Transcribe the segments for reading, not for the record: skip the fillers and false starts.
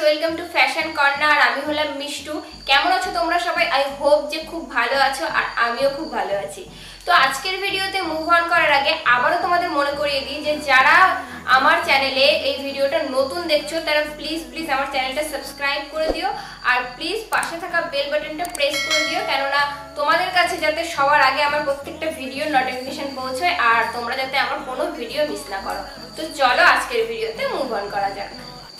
Welcome to fashion corner. আমি হলাম মিষ্টু। কেমন আছো তোমরা সবাই? আই হোপ যে খুব ভালো আছো, আর আমিও খুব ভালো আছি। তো আজকের ভিডিওতে মুভ অন করার আগে আবারও তোমাদের মনে করিয়ে দিই যে যারা আমার চ্যানেলে এই ভিডিওটা নতুন দেখছো তারা প্লিজ আমার চ্যানেলটা সাবস্ক্রাইব করে দিও, আর প্লিজ পাশে থাকা বেল বাটনটা প্রেস করে দিও, কেননা তোমাদের কাছে যাতে সবার আগে আমার প্রত্যেকটা ভিডিওর নোটিফিকেশন পৌঁছয় আর তোমরা যাতে আমার কোনো ভিডিও মিস না করো। তো চলো আজকের ভিডিওতে মুভ অন করা যাক।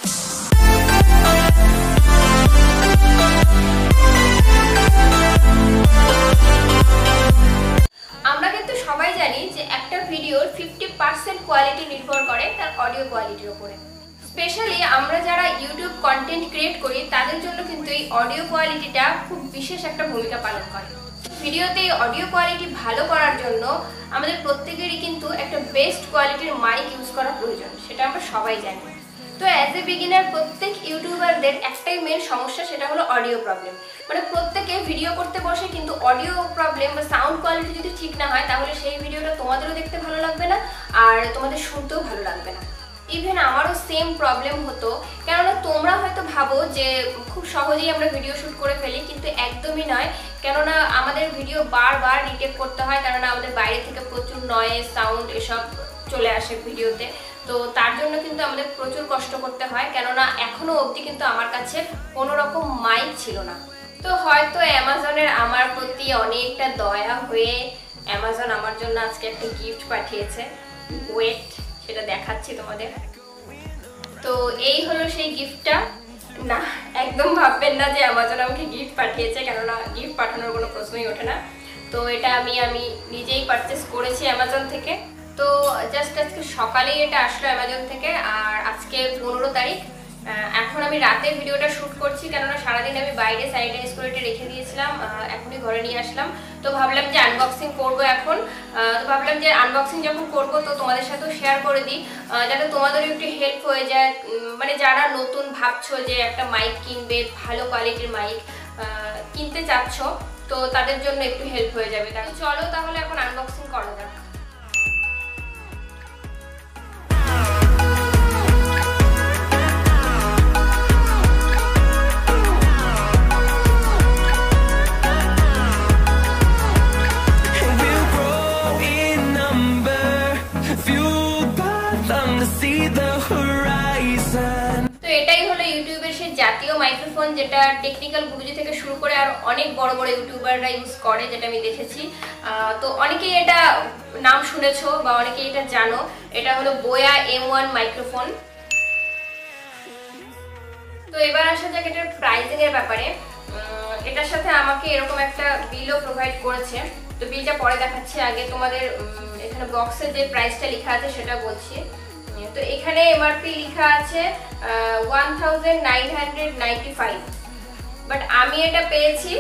আমরা কিন্তু সবাই জানি যে একটা ভিডিওর 50% কোয়ালিটি নির্ভর করে তার অডিও কোয়ালিটির উপরে। স্পেশালি আমরা যারা ইউটিউব কন্টেন্ট ক্রিয়েট করি তাদের জন্য কিন্তু এই অডিও কোয়ালিটিটা খুব বিশেষ একটা ভূমিকা পালন করে। ভিডিওতে এই অডিও কোয়ালিটি ভালো করার জন্য আমাদের প্রত্যেকেরই কিন্তু একটা বেস্ট কোয়ালিটির মাইক ইউজ করা প্রয়োজন, সেটা আমরা সবাই জানি। তো অ্যাজ এ বিগিনার প্রত্যেক ইউটিউবারদের একটাই মেন সমস্যা, সেটা হলো অডিও প্রবলেম। মানে প্রত্যেকে ভিডিও করতে বসে কিন্তু অডিও প্রবলেম বা সাউন্ড কোয়ালিটি যদি ঠিক না হয় তাহলে সেই ভিডিওটা তোমাদেরও দেখতে ভালো লাগবে না আর তোমাদের শুনতেও ভালো লাগবে না। ইভেন আমারও সেম প্রবলেম হতো, কেননা তোমরা হয়তো ভাবো যে খুব সহজেই আমরা ভিডিও শ্যুট করে ফেলি, কিন্তু একদমই নয়। কেননা আমাদের ভিডিও বারবার রিটেক করতে হয়, কেননা আমাদের বাইরে থেকে প্রচুর নয়েজ সাউন্ড এসব চলে আসে ভিডিওতে। তো তার জন্য কিন্তু আমাদের প্রচুর কষ্ট করতে হয়, কেননা এখনো অবধি কিন্তু আমার কাছে কোনো রকম মাইক ছিল না। তো হয়তো অ্যামাজনের আমার প্রতি অনেকটা দয়া হয়ে অ্যামাজন আমার জন্য আজকে একটা গিফট পাঠিয়েছে। ওয়েট, সেটা দেখাচ্ছি তোমাদের। তো এই হলো সেই গিফটটা। না, একদম ভাববেন না যে অ্যামাজন আমাকে গিফট পাঠিয়েছে, কেননা গিফট পাঠানোর কোনো প্রশ্নই ওঠে না। তো এটা আমি নিজেই পারচেস করেছি অ্যামাজন থেকে। তো জাস্ট আজকে সকালেই এটা আসলো অ্যামাজন থেকে, আর আজকে 15 তারিখ। এখন আমি রাতে ভিডিওটা শ্যুট করছি, কেননা সারাদিন আমি বাইরে স্যানিটাইজ করে এটা রেখে দিয়েছিলাম, এখনই ঘরে নিয়ে আসলাম। তো ভাবলাম যে আনবক্সিং করবো এখন। তো ভাবলাম যে আনবক্সিং যখন করবো তো তোমাদের সাথেও শেয়ার করে দিই, যাতে তোমাদেরও একটু হেল্প হয়ে যায়। মানে যারা নতুন ভাবছো যে একটা মাইক কিনবে, ভালো কোয়ালিটির মাইক কিনতে চাচ্ছ, তো তাদের জন্য একটু হেল্প হয়ে যাবে। চলো তাহলে এখন আনবক্সিং করা যাক। জাতীয় মাইক্রোফোন, যেটা টেকনিক্যাল গুরুজি থেকে শুরু করে আর অনেক বড় বড় ইউটিউবাররা ইউজ করে, যেটা আমি দেখেছি। তো অনেকেই এটা নাম শুনেছো বা অনেকেই এটা জানো। এটা হলো বোয়া M1 মাইক্রোফোন। তো এবার আসা যাক এটার প্রাইসিং এর ব্যাপারে। এটার সাথে আমাকে এরকম একটা বিলও প্রোভাইড করেছে। তো বিলটা পরে দেখাচ্ছি, আগে তোমাদের এখানে বক্সে যে প্রাইসটা লেখা আছে সেটা বলছি। তো এখানে এমআরপি লেখা আছে 1995, বাট আমি এটা পেয়েছি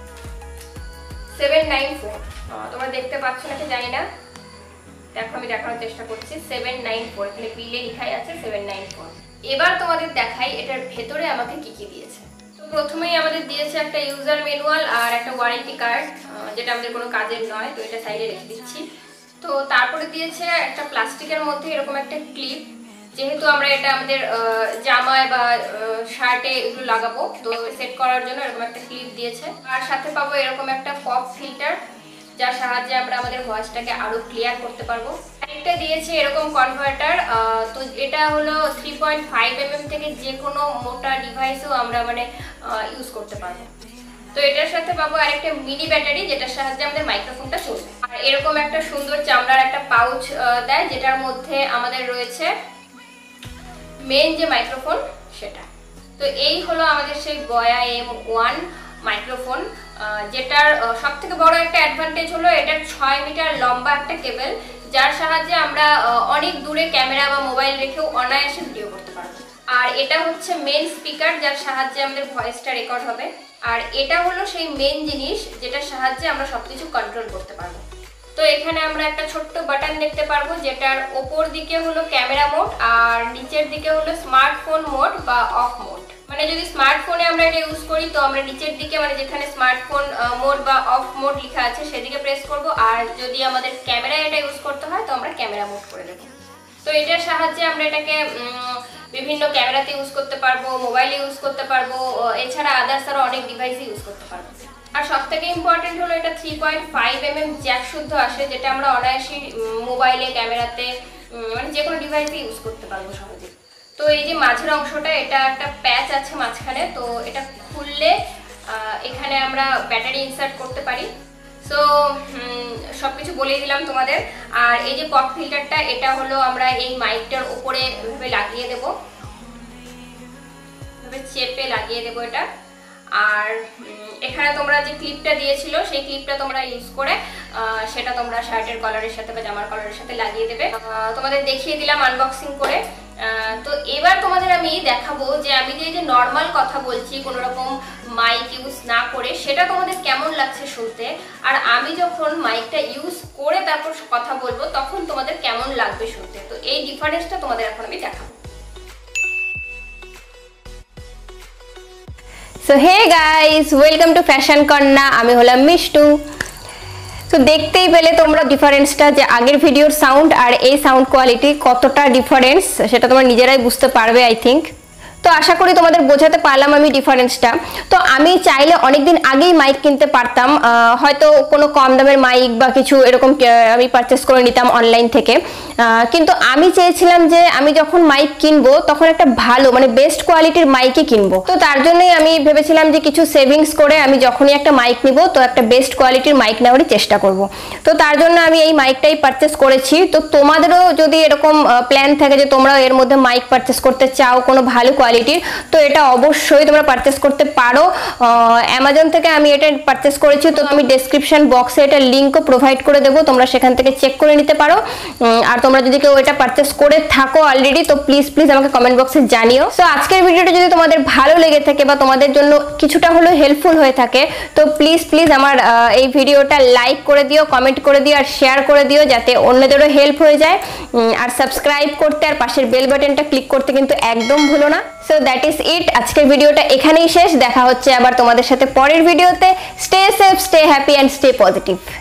794। তোমরা দেখতে পাচ্ছ নাকি জানি না, দেখো আমি দেখানোর চেষ্টা করছি। 794 এখানে বিলে লেখাই আছে 794। এবার তোমাদের দেখাই এটার ভেতরে আমাকে কি কি দিয়েছে। তো প্রথমেই আমাদের দিয়েছে একটা ইউজার ম্যানুয়াল আর একটা ওয়ারেন্টি কার্ড, যেটা আমাদের কোনো কাজের নয়, তো এটা সাইডে রেখে দিচ্ছি। তো তারপরে দিয়েছে একটা প্লাস্টিকের মধ্যে এরকম একটা ক্লিপ, যেহেতু আমরা এটা আমাদের জামায় বা শার্টে এগুলো লাগাবো, তো সেট করার জন্য এরকম একটা ক্লিপ দিয়েছে। আর সাথে পাবো এরকম একটা পপ ফিল্টার, যার সাহায্যে আমরা আমাদের ভয়েসটাকে আরো ক্লিয়ার করতে পারবো। একটা দিয়েছে এরকম কনভার্টার। তো এটা হলো 3.5 mm থেকে যে কোনো মোটা ডিভাইসেও আমরা ইউজ করতে পারবো। তো এটার সাথে পাবো আরেকটা মিনি ব্যাটারি, যেটার সাহায্যে আমাদের মাইক্রোফোনটা চলবে। আর এরকম একটা সুন্দর চামড়ার একটা পাউচ দেয়, যেটার মধ্যে আমাদের রয়েছে মেন যে মাইক্রোফোন সেটা। তো এই হলো আমাদের সেই বোয়া M1 মাইক্রোফোন, যেটার সব থেকে বড় একটা অ্যাডভান্টেজ হলো এটার 6 মিটার লম্বা একটা কেবল, যার সাহায্যে আমরা অনেক দূরে ক্যামেরা বা মোবাইল রেখেও অনায়াসে ভিডিও করতে পারবো। আর এটা হচ্ছে মেন স্পিকার, যার সাহায্যে আমাদের ভয়েসটা রেকর্ড হবে। আর এটা হলো সেই মেন জিনিস যেটার সাহায্যে আমরা সবকিছু কন্ট্রোল করতে পারবো। তো এখানে আমরা একটা ছোট্ট বাটন দেখতে পারবো, যেটার ওপর দিকে হলো ক্যামেরা মোড আর নিচের দিকে হলো স্মার্টফোন মোড বা অফ মোড। মানে যদি স্মার্টফোনে আমরা এটা ইউজ করি তো আমরা নিচের দিকে, যেখানে স্মার্টফোন মোড বা অফ মোড লেখা আছে সেদিকে প্রেস করব, আর যদি আমাদের ক্যামেরায় এটা ইউজ করতে হয় তো আমরা ক্যামেরা মোড করে দেবো। তো এটার সাহায্যে আমরা এটাকে বিভিন্ন ক্যামেরাতে ইউজ করতে পারবো, মোবাইলে ইউজ করতে পারবো, এছাড়া আদার্স আরও অনেক ডিভাইসে ইউজ করতে পারবো। আর সব থেকে ইম্পর্টেন্ট হলো এটা 3.5mm জ্যাক শুদ্ধ আসে, যেটা আমরা অনায়াসে মোবাইলে, ক্যামেরাতে, মানে যে কোনো ডিভাইসে ইউজ করতে পারবো সহজে। তো এই যে মাঝের অংশটা, এটা একটা প্যাচ আছে মাঝখানে, তো এটা খুললে এখানে আমরা ব্যাটারি ইনসার্ট করতে পারি। সো সব কিছু বলেই দিলাম তোমাদের। আর এই যে পপ ফিল্টারটা, এটা হলো আমরা এই মাইকটার উপরে এভাবে লাগিয়ে দেবো, এভাবে চেপে লাগিয়ে দেবো এটা। আর এখানে তোমরা যে ক্লিপটা দিয়েছিল সেই ক্লিপটা তোমরা ইউজ করে সেটা তোমরা শার্টের কলারের সাথে বা জামার কলারের সাথে লাগিয়ে দেবে। তোমাদের দেখিয়ে দিলাম আনবক্সিং করে। তো এবার তোমাদের আমি দেখাবো যে আমি যে নর্মাল কথা বলছি কোনো রকম মাইক ইউজ না করে, সেটা তোমাদের কেমন লাগছে শুনতে, আর আমি যখন মাইকটা ইউজ করে তারপর কথা বলবো তখন তোমাদের কেমন লাগবে শুনতে। তো এই ডিফারেন্সটা তোমাদের এখন আমি দেখাবো। So hey guys, welcome to fashion corner. আমি হলাম মিষ্টু। তো দেখতেই পেলে তোমরা ডিফারেন্সটা, যে আগের ভিডিওর সাউন্ড আর এই সাউন্ড কোয়ালিটি কতটা ডিফারেন্স, সেটা তোমরা নিজেরাই বুঝতে পারবে আই থিঙ্ক। তো আশা করি তোমাদের বোঝাতে পারলাম আমি ডিফারেন্সটা। তো আমি চাইলে অনেকদিন আগেই মাইক কিনতে পারতাম, হয়তো কোনো কম দামের মাইক বা কিছু এরকম আমি পারচেস করে নিতাম অনলাইন থেকে। কিন্তু আমি চেয়েছিলাম যে আমি যখন মাইক কিনবো তখন একটা ভালো, মানে বেস্ট কোয়ালিটির মাইকই কিনবো। তো তার জন্যই আমি ভেবেছিলাম যে কিছু সেভিংস করে আমি যখনই একটা মাইক নিব তো একটা বেস্ট কোয়ালিটির মাইক নেওয়ারই চেষ্টা করব। তো তার জন্য আমি এই মাইকটাই পারচেস করেছি। তো তোমাদেরও যদি এরকম প্ল্যান থাকে যে তোমরা এর মধ্যে মাইক পারচেস করতে চাও কোনো ভালো কোয়ালিটির, তো এটা অবশ্যই তোমরা পারচেস করতে পারো। অ্যামাজন থেকে আমি এটা পারচেস করেছি। তো আমি ডেসক্রিপশন বক্সে এটা লিঙ্কও প্রোভাইড করে দেবো, তোমরা সেখান থেকে চেক করে নিতে পারো। আর তোমরা যদি কেউ এটা পারচেস করে থাকো অলরেডি তো প্লিজ আমাকে কমেন্ট বক্সে জানিও। সো আজকের ভিডিওটা যদি তোমাদের ভালো লেগে থাকে বা তোমাদের জন্য কিছুটা হলেও হেল্পফুল হয়ে থাকে, তো প্লিজ আমার এই ভিডিওটা লাইক করে দিও, কমেন্ট করে দিও আর শেয়ার করে দিও, যাতে অন্যদেরও হেল্প হয়ে যায়। আর সাবস্ক্রাইব করতে আর পাশের বেল বাটনটা ক্লিক করতে কিন্তু একদম ভুলো না। সো দ্যাট ইজ ইট, আজকের ভিডিওটা এখানেই শেষ। দেখা হচ্ছে আবার তোমাদের সাথে পরের ভিডিওতে। Stay safe, stay happy and stay positive.